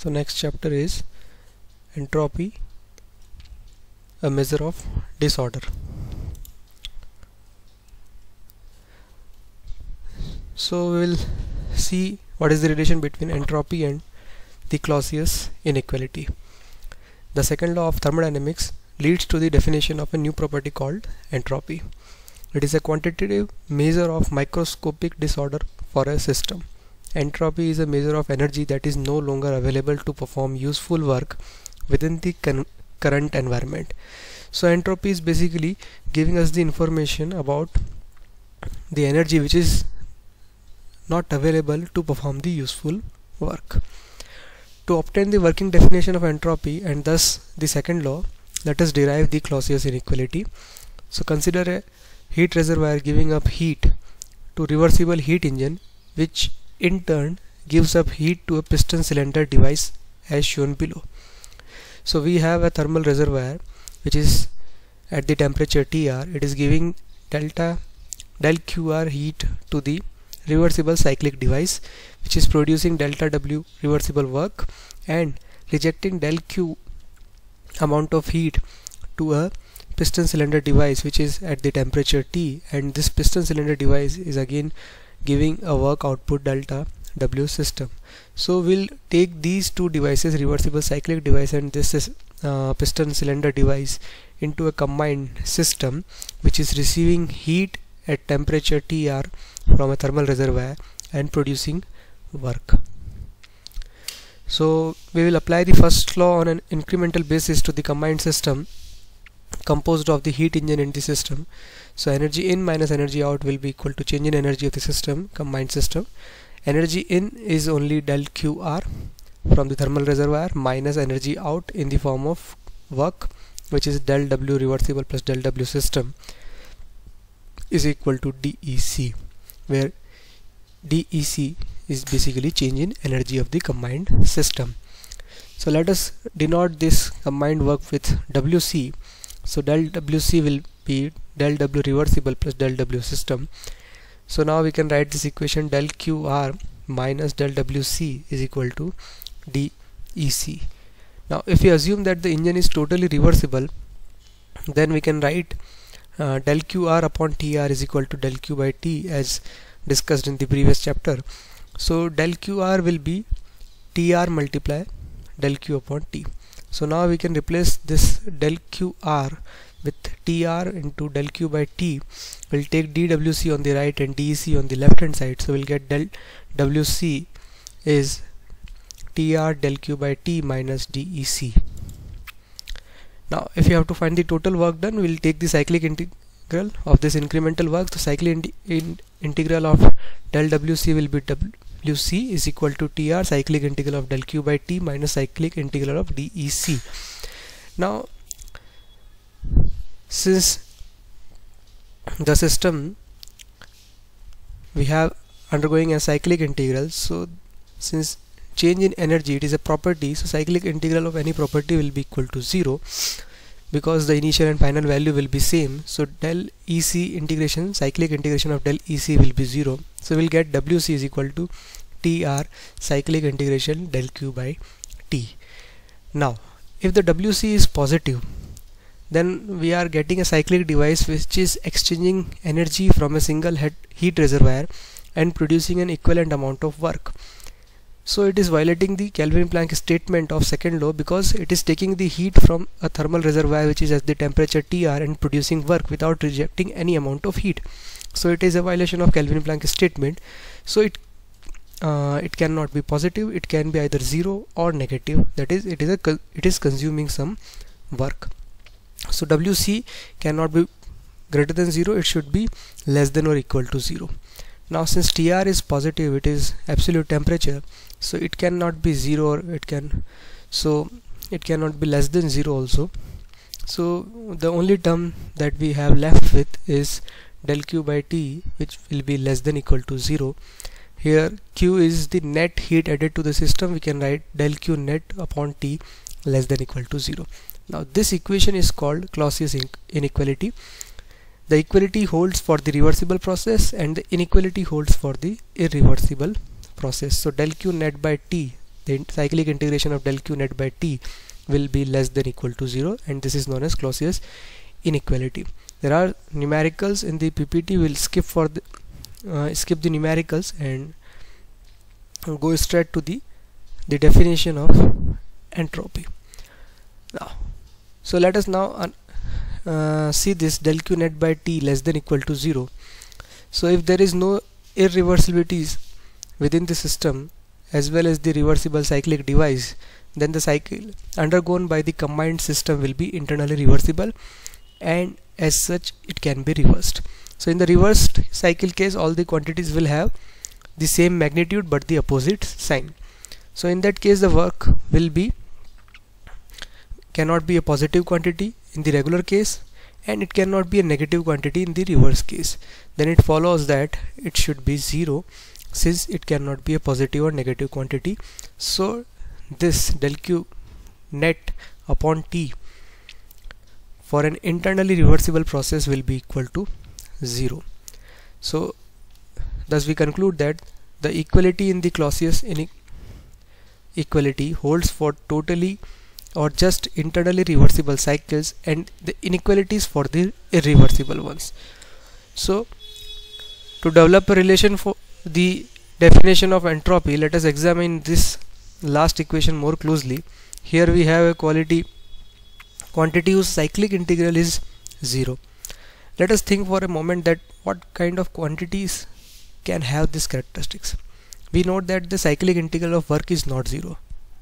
So next chapter is entropy, a measure of disorder. So we will see what is the relation between entropy and the Clausius inequality. The second law of thermodynamics leads to the definition of a new property called entropy. It is a quantitative measure of microscopic disorder for a system. Entropy is a measure of energy that is no longer available to perform useful work within the current environment. So entropy is basically giving us the information about the energy which is not available to perform the useful work. To obtain the working definition of entropy and thus the second law, let us derive the Clausius inequality. So consider a heat reservoir giving up heat to reversible heat engine, which in turn gives up heat to a piston cylinder device as shown below. So we have a thermal reservoir which is at the temperature Tr. It is giving del QR heat to the reversible cyclic device, which is producing delta W reversible work and rejecting del Q amount of heat to a piston cylinder device which is at the temperature T, and this piston cylinder device is again giving a work output delta W system. So we'll take these two devices, reversible cyclic device and this is piston cylinder device, into a combined system which is receiving heat at temperature Tr from a thermal reservoir and producing work. So we will apply the first law on an incremental basis to the combined system composed of the heat engine in the system. So energy in minus energy out will be equal to change in energy of the system, combined system. Energy in is only del QR from the thermal reservoir minus energy out in the form of work, which is del W reversible plus del W system, is equal to DEC, where DEC is basically change in energy of the combined system. So let us denote this combined work with WC. So del WC will be del W reversible plus del W system. So now we can write this equation del QR minus del WC is equal to DEC. Now if we assume that the engine is totally reversible, then we can write del QR upon TR is equal to del Q by T as discussed in the previous chapter. So del QR will be TR multiply del Q upon T. So now we can replace this del QR with TR into del Q by T. We'll take dWc on the right and DEC on the left hand side. So we'll get del WC is TR del Q by T minus DEC. Now if you have to find the total work done, we'll take the cyclic integral of this incremental work. The cyclic integral of del WC will be WC is equal to TR cyclic integral of del Q by T minus cyclic integral of DEC. Now since the system we have undergoing a cyclic integral, so since change in energy it is a property, so cyclic integral of any property will be equal to 0 because the initial and final value will be same. So del EC integration, cyclic integration of del EC will be 0. So we'll get WC is equal to TR cyclic integration del Q by T. Now if the WC is positive, then we are getting a cyclic device which is exchanging energy from a single heat reservoir and producing an equivalent amount of work. So it is violating the Kelvin-Planck statement of second law because it is taking the heat from a thermal reservoir which is at the temperature Tr and producing work without rejecting any amount of heat. So it is a violation of Kelvin-Planck statement. So it cannot be positive, it can be either 0 or negative, that is it is consuming some work. So WC cannot be greater than 0, it should be less than or equal to 0. Now since TR is positive, it is absolute temperature, so it cannot be 0 or it cannot be less than 0 also. So the only term that we have left with is del Q by T, which will be less than equal to 0. Here Q is the net heat added to the system, we can write del Q net upon T less than equal to 0. Now this equation is called Clausius inequality. The equality holds for the reversible process and the inequality holds for the irreversible process. So del Q net by T the cyclic integration of del q net by T will be less than equal to 0, and this is known as Clausius inequality. There are numericals in the PPT. We'll skip the numericals and go straight to the definition of entropy. Now, so let us now see this del q net by T less than equal to 0. So if there is no irreversibilities within the system as well as the reversible cyclic device, then the cycle undergone by the combined system will be internally reversible, and as such it can be reversed. So in the reversed cycle case, all the quantities will have the same magnitude but the opposite sign. So in that case, the work will be cannot be a positive quantity in the regular case, and it cannot be a negative quantity in the reverse case. Then it follows that it should be 0, since it cannot be a positive or negative quantity. So this del q net upon T for an internally reversible process will be equal to 0. So thus we conclude that the equality in the Clausius inequality holds for totally or just internally reversible cycles, and the inequalities for the irreversible ones. So to develop a relation for the definition of entropy, let us examine this last equation more closely. Here we have a quantity whose cyclic integral is 0. Let us think for a moment that what kind of quantities can have these characteristics. We note that the cyclic integral of work is not 0.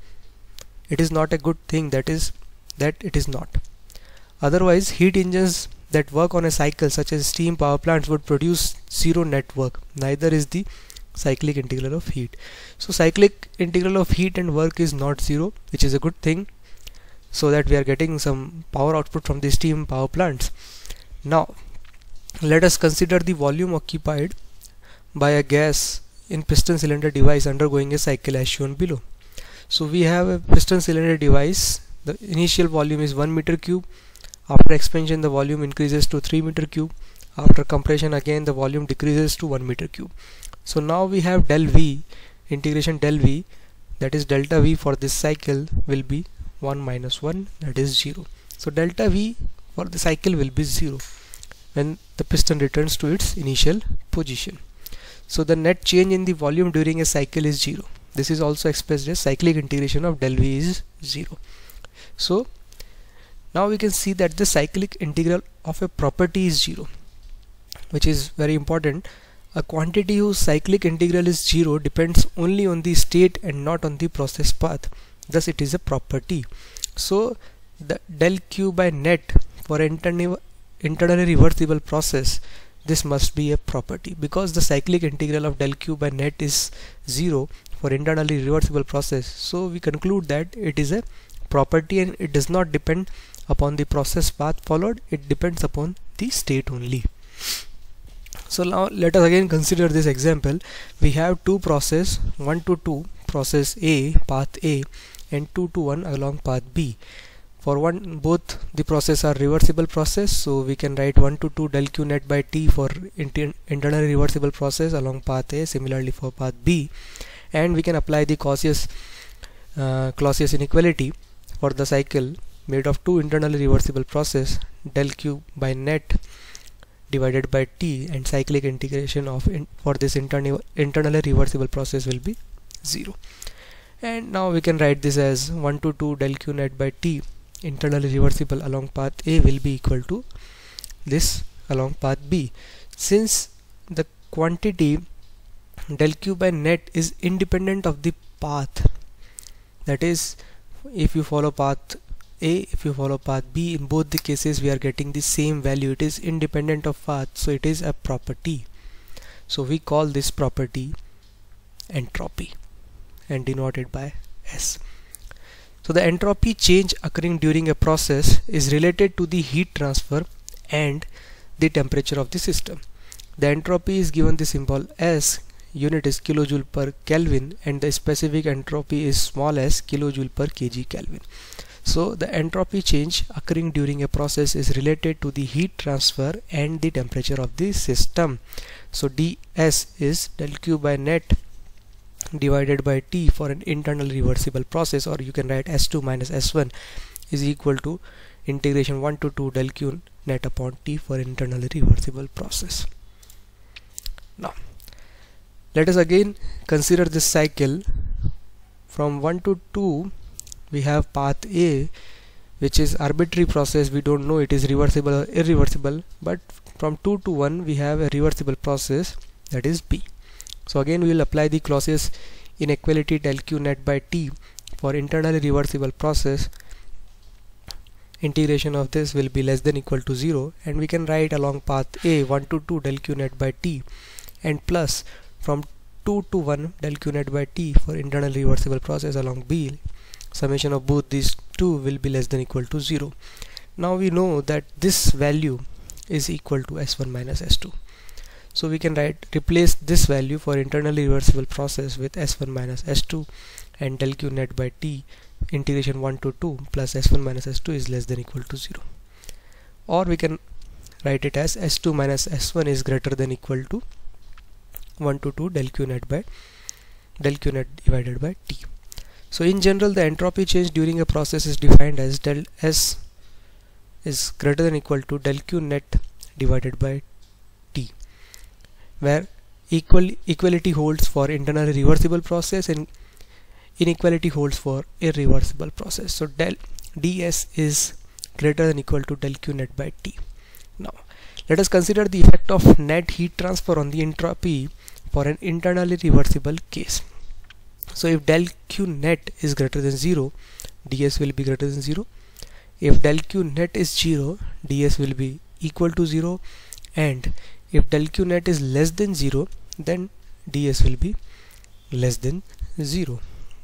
It is not a good thing, that it is not. Otherwise, heat engines that work on a cycle such as steam power plants would produce 0 net work. Neither is the cyclic integral of heat. So cyclic integral of heat and work is not 0, which is a good thing, so that we are getting some power output from the steam power plants. Now let us consider the volume occupied by a gas in piston cylinder device undergoing a cycle as shown below. So we have a piston cylinder device. The initial volume is 1 meter cube. After expansion, the volume increases to 3 meter cube. After compression, again the volume decreases to 1 meter cube. So now we have del V, integration del V, that is delta V for this cycle will be 1 minus 1, that is 0. So delta V for the cycle will be 0 when the piston returns to its initial position. So the net change in the volume during a cycle is 0. This is also expressed as cyclic integration of del V is 0. So now we can see that the cyclic integral of a property is 0, which is very important. A quantity whose cyclic integral is 0 depends only on the state and not on the process path. Thus it is a property. So the del Q by net for internally reversible process, this must be a property, because the cyclic integral of del Q by net is 0 for internally reversible process. So we conclude that it is a property and it does not depend upon the process path followed, it depends upon the state only. So now let us again consider this example. We have two process, 1 to 2 process A, path A, and 2 to 1 along path B. For both the process are reversible process, so we can write 1 to 2 del Q net by T for internally reversible process along path A, similarly for path B, and we can apply the Clausius inequality for the cycle made of two internally reversible process, del Q by net divided by T, and cyclic integration of for this internally reversible process will be 0. And now we can write this as 1 to 2 del Q net by T internally reversible along path A will be equal to this along path B. Since the quantity del Q by net is independent of the path, that is, if you follow path A, if you follow path B, in both the cases we are getting the same value. It is independent of path, so it is a property. So we call this property entropy and denote it by S. So the entropy change occurring during a process is related to the heat transfer and the temperature of the system. The entropy is given the symbol S, unit is kilojoule per Kelvin, and the specific entropy is small s, kilojoule per kg Kelvin. So the entropy change occurring during a process is related to the heat transfer and the temperature of the system. So ds is del Q by net divided by T for an internal reversible process, or you can write S2 minus S1 is equal to integration 1 to 2 del Q net upon T for internally reversible process. Now let us again consider this cycle. From 1 to 2 we have path A, which is arbitrary process. We don't know it is reversible or irreversible, but from 2 to 1 we have a reversible process, that is B. So again we will apply the Clausius inequality del Q net by T for internally reversible process. Integration of this will be less than equal to 0, and we can write along path A 1 to 2 del Q net by T, and plus from 2 to 1 del Q net by T for internal reversible process along B. Summation of both these two will be less than equal to 0. Now we know that this value is equal to S1 minus S2. So we can replace this value for internally reversible process with S1 minus S2, and del Q net by T integration 1 to 2 plus S1 minus S2 is less than equal to 0. Or we can write it as S2 minus S1 is greater than equal to 1 to 2 del Q net divided by T. So in general, the entropy change during a process is defined as del S is greater than equal to del Q net divided by T, where equality holds for internally reversible process and inequality holds for irreversible process. So del ds is greater than equal to del Q net by T. Now let us consider the effect of net heat transfer on the entropy for an internally reversible case. So if del Q net is greater than 0, ds will be greater than 0. If del Q net is 0, ds will be equal to 0, and if del Q net is less than 0, then ds will be less than 0.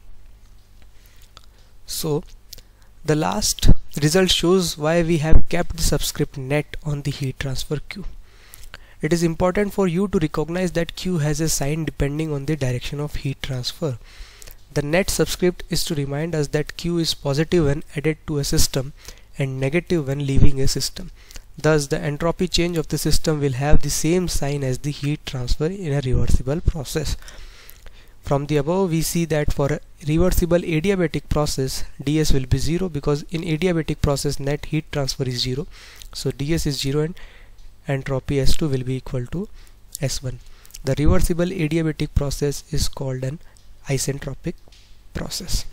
So the last result shows why we have kept the subscript net on the heat transfer Q. It is important for you to recognize that Q has a sign depending on the direction of heat transfer. The net subscript is to remind us that Q is positive when added to a system and negative when leaving a system. Thus the entropy change of the system will have the same sign as the heat transfer in a reversible process. From the above we see that for a reversible adiabatic process, ds will be 0, because in adiabatic process net heat transfer is 0. So ds is 0 and entropy S2 will be equal to S1. The reversible adiabatic process is called an isentropic process.